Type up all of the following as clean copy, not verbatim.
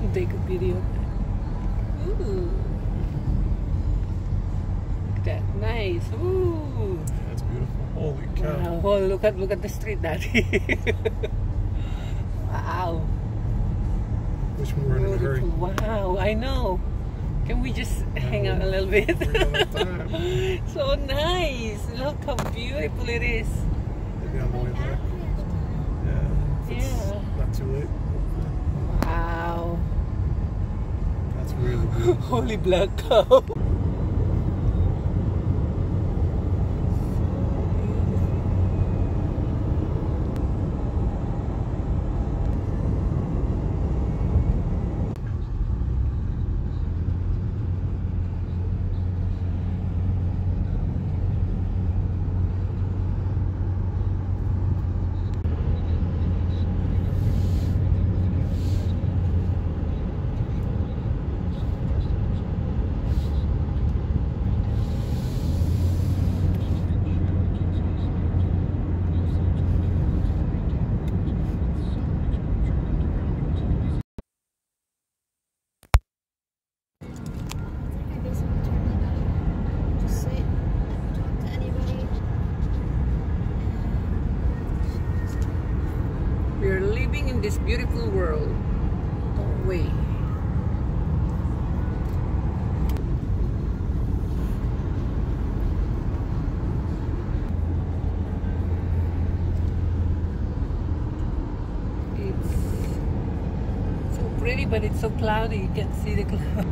Take a video. Ooh. Look at that. Nice. Ooh. That's beautiful. Holy cow. Wow. Oh, look at the street, Daddy. Wow. Wish we weren't in a hurry. Wow, I know. Can we just hang out a little bit? So nice. Look how beautiful it is. Maybe on the way back. Yeah. Not too late. Wow. That's really beautiful. Holy black cow. We're living in this beautiful world. Don't we? It's so pretty, but it's so cloudy. You can't see the clouds.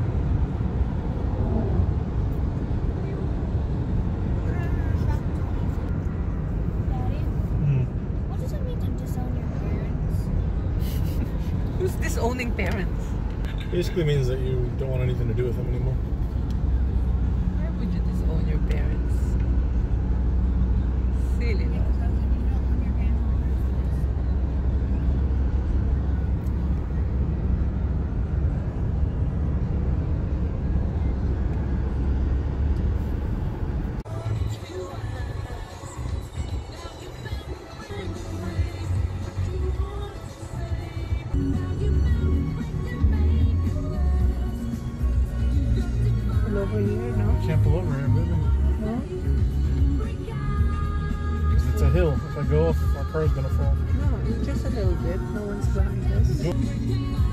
Who's disowning parents? Basically means that you don't want anything to do with them anymore. Why would you disown your parents? Silly. Over here, no? Can't pull over here, baby. No? It's a hill. If I go off, our car's gonna fall. No, it's just a little bit. No one's behind us.